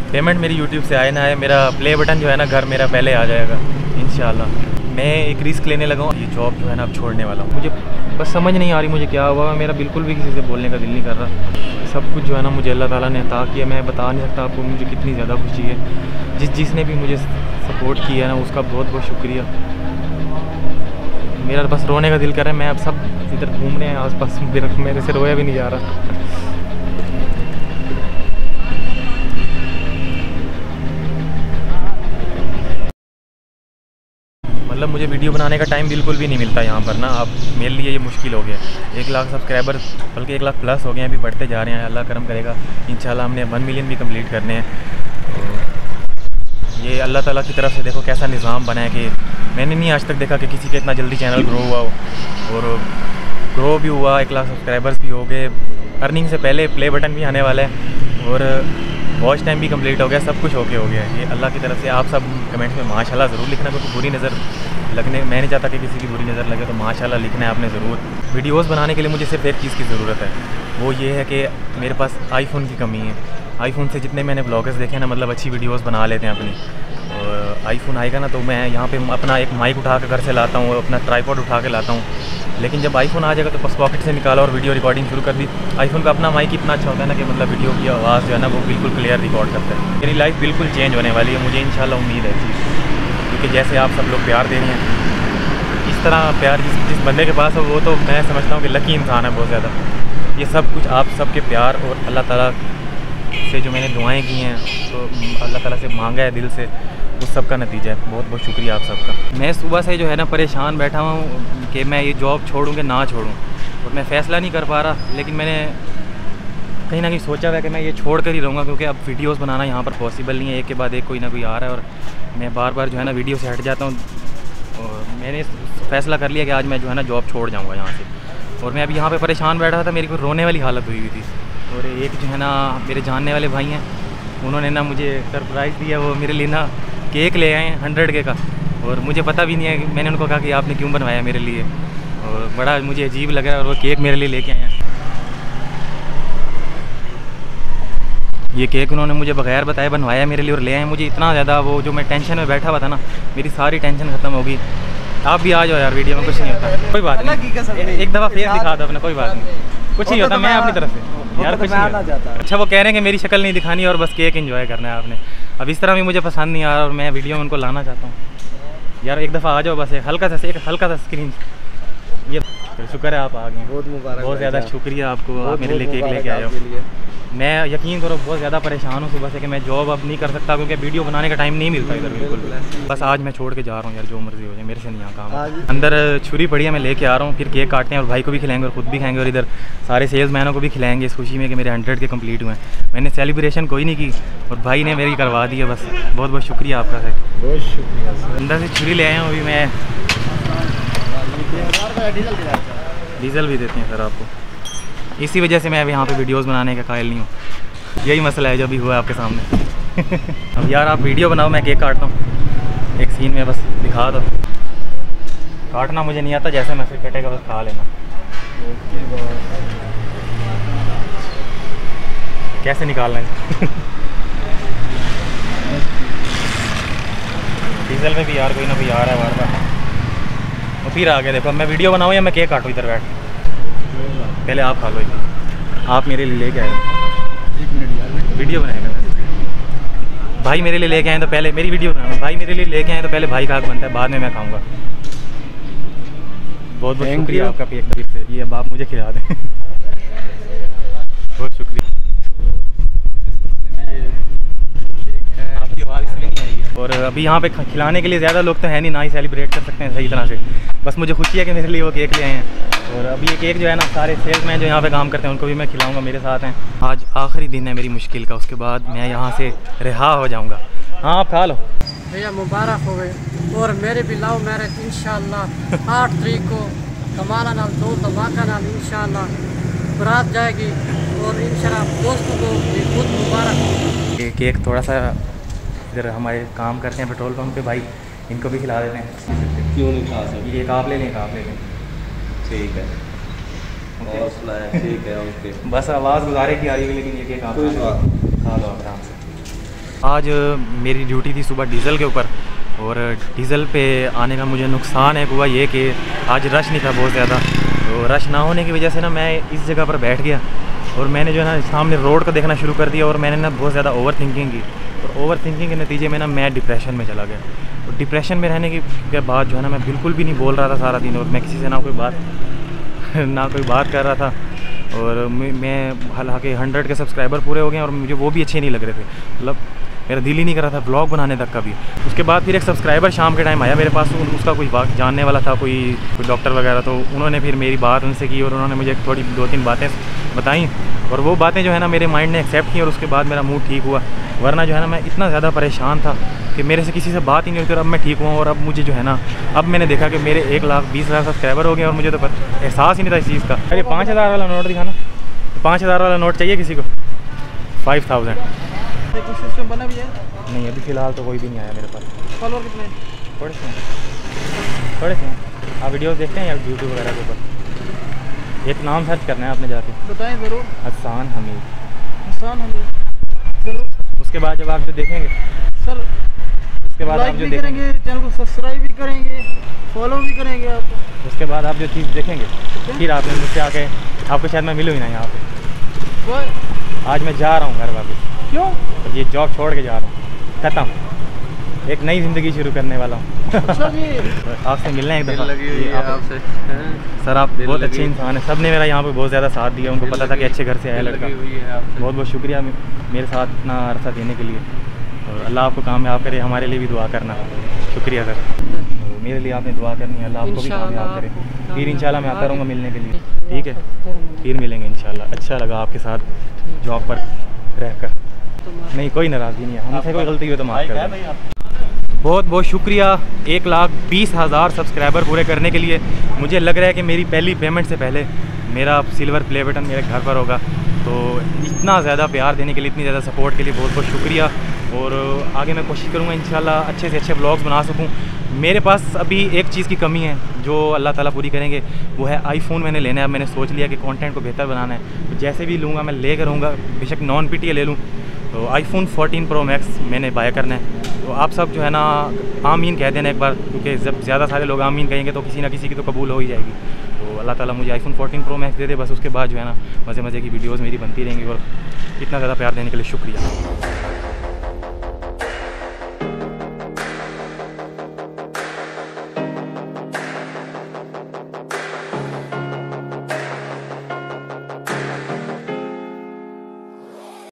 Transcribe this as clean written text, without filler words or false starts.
Payment मेरी YouTube से आए ना आए, मेरा प्ले बटन जो है ना घर मेरा पहले आ जाएगा इंशाल्लाह। मैं एक रिस्क लेने लगा हूँ, ये जॉब जो है ना अब छोड़ने वाला हूँ। मुझे बस समझ नहीं आ रही मुझे क्या हुआ, मेरा बिल्कुल भी किसी से बोलने का दिल नहीं कर रहा। सब कुछ जो है ना मुझे अल्लाह ताला ने अता किया, मैं बता नहीं सकता आपको मुझे कितनी ज़्यादा खुशी है। जिसने भी मुझे सपोर्ट किया है ना उसका बहुत बहुत शुक्रिया। मेरा बस रोने का दिल कर रहा है, मैं अब सब इधर घूम रहे हैं आसपास, मेरे से रोया भी नहीं जा रहा। मतलब मुझे वीडियो बनाने का टाइम बिल्कुल भी नहीं मिलता यहाँ पर ना, अब मेरे लिए ये मुश्किल हो गया। 1 लाख सब्सक्राइबर बल्कि 1 लाख प्लस हो गए हैं, अभी बढ़ते जा रहे हैं। अल्लाह करम करेगा इंशाल्लाह हमने 1 मिलियन भी कंप्लीट करने हैं। तो ये अल्लाह ताला की तरफ से देखो कैसा निज़ाम बना है कि मैंने नहीं आज तक देखा कि किसी का इतना जल्दी चैनल ग्रो हुआ हो, और ग्रो भी हुआ, 1 लाख सब्सक्राइबर्स भी हो गए, अर्निंग से पहले प्ले बटन भी आने वाला है, और वॉच टाइम भी कंप्लीट हो गया, सब कुछ हो गया। ये अल्लाह की तरफ से। आप सब कमेंट्स में माशाल्लाह ज़रूर लिखना, क्योंकि बुरी नज़र लगने मैं नहीं चाहता कि किसी की बुरी नज़र लगे, तो माशाल्लाह लिखना है आपने ज़रूर। वीडियोस बनाने के लिए मुझे सिर्फ एक चीज़ की ज़रूरत है, वो ये है कि मेरे पास आईफोन की कमी है। आईफोन से जितने मैंने ब्लॉगर्स देखे हैं ना, मतलब अच्छी वीडियोस बना लेते हैं अपनी। और आईफोन आएगा ना तो मैं यहाँ पे अपना एक माइक उठा कर घर से लाता हूँ, अपना ट्राइपॉड उठा के लाता हूँ। लेकिन जब आईफोन आ जाएगा तो बस पॉकेट से निकाला और वीडियो रिकॉर्डिंग शुरू कर दी। आईफोन का अपना माइक इतना अच्छा होता है ना कि मतलब वीडियो की आवाज़ जो है ना वो बिल्कुल क्लियर रिकॉर्ड करता है। मेरी लाइफ बिल्कुल चेंज होने वाली है, मुझे इंशाल्लाह उम्मीद है चीज़, क्योंकि जैसे आप सब लोग प्यार दे रहे हैं, इस तरह प्यार जिस बंदे के पास हो वो तो मैं समझता हूँ कि लकी इंसान है बहुत ज़्यादा। ये सब कुछ आप सब के प्यार और अल्लाह ताला से जो मैंने दुआएं की हैं, तो अल्लाह ताला से मांगा है दिल से, उस सब का नतीजा है। बहुत बहुत शुक्रिया आप सबका। मैं सुबह से जो है ना परेशान बैठा हूँ कि मैं ये जॉब छोड़ूँ कि ना छोड़ूँ, और मैं फ़ैसला नहीं कर पा रहा। लेकिन मैंने कहीं ना कहीं सोचा हुआ कि मैं ये छोड़ कर ही रहूँगा, क्योंकि अब वीडियोस बनाना यहाँ पर पॉसिबल नहीं है। एक के बाद एक कोई ना कोई आ रहा है और मैं बार बार जो है ना वीडियो से हट जाता हूँ। और मैंने फ़ैसला कर लिया कि आज मैं जो है ना जॉब छोड़ जाऊँगा यहाँ से। और मैं अभी यहाँ पर परेशान बैठा था, मेरी को रोने वाली हालत हुई हुई थी। और एक जो है ना मेरे जानने वाले भाई हैं, उन्होंने ना मुझे सरप्राइज़ दिया। वो मेरे लिए ना केक ले आए 100 के का, और मुझे पता भी नहीं है। मैंने उनको कहा कि आपने क्यों बनवाया मेरे लिए, और बड़ा मुझे अजीब लगा, और वो केक मेरे लिए लेके आए हैं। ये केक उन्होंने मुझे बगैर बताए बनवाया मेरे लिए और ले आए। मुझे इतना ज़्यादा वो जो मैं टेंशन में बैठा हुआ था ना, मेरी सारी टेंशन ख़त्म हो गई। आप भी आ जाओ यार, वीडियो में कुछ नहीं होता, कोई बात नहीं। एक दफ़ा फेस दिखा दो अपना, कोई बात नहीं, कुछ नहीं होता। मैं अपनी तरफ से यार कुछ नहीं। अच्छा वो कह रहे हैं कि मेरी शक्ल नहीं दिखानी और बस केक एंजॉय करना है आपने। अब इस तरह भी मुझे पसंद नहीं आ रहा, और मैं वीडियो में उनको लाना चाहता हूँ। यार एक दफ़ा आ जाओ, बस एक हल्का सा स्क्रीन। ये शुक्र है आप आ गए, बहुत मुबारक, बहुत ज़्यादा शुक्रिया आपको, आप मेरे लिए केक लेके आए हो। मैं यकीन करो बहुत ज़्यादा परेशान हूँ सुबह से कि मैं जॉब अब नहीं कर सकता, क्योंकि वीडियो बनाने का टाइम नहीं मिलता इधर बिल्कुल। बस आज मैं छोड़ के जा रहा हूँ यार, जो मर्ज़ी हो जाए, मेरे से नहीं यहाँ काम। अंदर छुरी पड़ी है, मैं लेके आ रहा हूँ, फिर केक काटते हैं और भाई को भी खिलाएंगे और ख़ुद भी खाएंगे, और इधर सारे सेल्समैनों को भी खिलाएंगे इस खुशी में कि मेरे 100 के कम्प्लीट हुए हैं। मैंने सेलिब्रेशन कोई नहीं की और भाई ने मेरी करवा दी है। बस बहुत बहुत शुक्रिया आपका सर, बहुत शुक्रिया। अंदर से छुरी ले आया हूँ अभी मैं। डीजल भी देते हैं सर आपको, इसी वजह से मैं अब यहाँ पे वीडियोस बनाने का कायल नहीं हूँ। यही मसला है जो भी हुआ है आपके सामने। अब यार आप वीडियो बनाओ, मैं केक काटता हूँ एक सीन में, बस दिखा दो। काटना मुझे नहीं आता, जैसे मैसेज कटेगा बस खा लेना। कैसे निकालना है? डीजल में भी यार कोई ना कोई आ रहा है बार बार। तो फिर आ गया, देखो मैं वीडियो बनाऊँ या मैं केक काटूँ इधर बैठ? पहले आप खा लो, आप मेरे लिए लेके आए। एक मिनट यार, वीडियो बनाएगा भाई मेरे लिए लेके आए तो पहले मेरी वीडियो बनाना। भाई मेरे लिए लेके आए तो पहले भाई का हक बनता है, बाद में मैं खाऊंगा। बहुत बहुत शुक्रिया आपका एक तरफ से, ये अब आप मुझे खिला दें। बहुत शुक्रिया। आपकी आवाज़ इसमें नहीं आएगी। और अभी यहाँ पे खिलाने के लिए ज़्यादा लोग तो है नहीं, ना ही सेलिब्रेट कर सकते हैं सही तरह से। बस मुझे खुशी है कि मेरे लिए वो केक ले आए हैं। और अभी ये केक जो है ना, सारे सेल्समैन जो यहाँ पे काम करते हैं उनको भी मैं खिलाऊंगा, मेरे साथ हैं। आज आखिरी दिन है मेरी मुश्किल का, उसके बाद मैं यहाँ से रिहा हो जाऊँगा। हाँ आप खा लो भैया, मुबारक हो गए। और मेरे भी लव मैरिज इंशाल्लाह 8 तारीख को कमाला नाल दो धमाका नाल इंशाल्लाह बारात जाएगी, और इंशाल्लाह दोस्तों को भी बहुत मुबारक। ये केक थोड़ा सा इधर हमारे काम करते हैं पेट्रोल पंप पे भाई, इनको भी खिला देते हैं। क्यों नहीं खा सकते? ये आप ले लें, आप ले लें। ठीक है, ठीक है, ओके। बस आवाज़ गुजारे की आ रही है, लेकिन ये केक आप खा लो आराम से। आज मेरी ड्यूटी थी सुबह डीज़ल के ऊपर, और डीज़ल पे आने का मुझे नुकसान एक हुआ ये कि आज रश नहीं था बहुत ज़्यादा। तो रश ना होने की वजह से ना मैं इस जगह पर बैठ गया और मैंने जो है ना सामने रोड को देखना शुरू कर दिया, और मैंने ना बहुत ज़्यादा ओवर थिंकिंग की, और ओवर थिंकिंग के नतीजे में ना मैं डिप्रेशन में चला गया। और डिप्रेशन में रहने के बाद जो है ना मैं बिल्कुल भी नहीं बोल रहा था सारा दिन, और मैं किसी से ना कोई बात कर रहा था। और मैं हालांकि 100 के सब्सक्राइबर पूरे हो गए और मुझे वो भी अच्छे नहीं लग रहे थे, मतलब मेरा दिल ही नहीं कर रहा था ब्लॉग बनाने तक का भी। उसके बाद फिर एक सब्सक्राइबर शाम के टाइम आया मेरे पास, उसका कोई जानने वाला था, कोई डॉक्टर वगैरह, तो उन्होंने फिर मेरी बात उनसे की और उन्होंने मुझे थोड़ी 2-3 बातें बताई, और वो बातें जो है ना मेरे माइंड ने एक्सेप्ट की, और उसके बाद मेरा मूड ठीक हुआ। वरना जो है ना मैं इतना ज़्यादा परेशान था कि मेरे से किसी से बात ही नहीं होती, और अब मैं ठीक हुआ। और अब मुझे जो है ना, अब मैंने देखा कि मेरे 1,20,000 सब्सक्राइबर हो गए, और मुझे तो एहसास ही नहीं था इस चीज़ का। अरे 5,000 वाला नोट दिखाना, 5,000 वाला नोट चाहिए किसी को? 5,000 कुछ सिस्टम बना भी है? नहीं, अभी फ़िलहाल तो कोई भी नहीं आया मेरे पास। फॉलोअर कितने? थोड़े से आप वीडियोस देखते हैं या यूट्यूब वगैरह के ऊपर? एक नाम सर्च करना है आपने जाके, बताएं ज़रूर। हसन हमीद। हसन हमीद ज़रूर। उसके बाद जब आप जो देखेंगे सर, उसके बाद लाइक आप जो भी देखेंगे, करेंगे, चैनल को सब्सक्राइब भी करेंगे, फॉलो भी करेंगे आपको। उसके बाद आप जो चीज़ देखेंगे फिर आपने मुझसे आके, आपको शायद मैं मिलूँ ही ना यहाँ पे। आज मैं जा रहा हूँ घर वापस। क्यों? ये जॉब छोड़ के जा रहा हूँ, ख़त्म, एक नई ज़िंदगी शुरू करने वाला हूँ। अच्छा जी। आपसे मिलना है एक दफ़ा। लगी हुई है आपसे। सर आप बहुत अच्छे इंसान हैं, सब ने मेरा यहाँ पे बहुत ज़्यादा साथ दिया, उनको पता था कि अच्छे घर से आया लड़का। बहुत बहुत शुक्रिया मेरे साथ इतना अरसा देने के लिए, और अल्लाह आपको कामयाब करे। हमारे लिए भी दुआ करना। शुक्रिया सर, मेरे लिए आपने दुआ करनी है, अल्लाह आपको भी कामयाब करे। फिर इंशाल्लाह मैं आता रहूँगा मिलने के लिए, ठीक है? फिर मिलेंगे इंशाल्लाह। अच्छा लगा आपके साथ जॉब पर रहकर। नहीं, कोई नाराज़गी नहीं है, हमसे कोई गलती हो तो माफ़ कर दें। बहुत बहुत शुक्रिया 1,20,000 सब्सक्राइबर पूरे करने के लिए। मुझे लग रहा है कि मेरी पहली पेमेंट से पहले मेरा सिल्वर प्ले बटन मेरे घर पर होगा। तो इतना ज़्यादा प्यार देने के लिए, इतनी ज़्यादा सपोर्ट के लिए बहुत बहुत शुक्रिया। और आगे मैं कोशिश करूँगा इंशाल्लाह अच्छे से अच्छे व्लॉग्स बना सकूँ। मेरे पास अभी एक चीज़ की कमी है जो अल्लाह ताला पूरी करेंगे, वो है आईफोन मैंने लेना है। मैंने सोच लिया कि कंटेंट को बेहतर बनाना है, तो जैसे भी लूँगा मैं ले कर रहूँगा, बेशक नॉन PTA ले लूँ। तो iPhone 14 Pro Max मैंने बाय करना है। तो आप सब जो है ना आमीन कह देना एक बार, क्योंकि जब ज़्यादा सारे लोग आमीन कहेंगे तो किसी ना किसी की तो कबूल हो ही जाएगी। तो अल्लाह ताला मुझे iPhone 14 Pro Max दे दे बस, उसके बाद जो है ना मज़े मज़े की वीडियोज़ मेरी बनती रहेंगी। और इतना ज़्यादा प्यार देने के लिए शुक्रिया।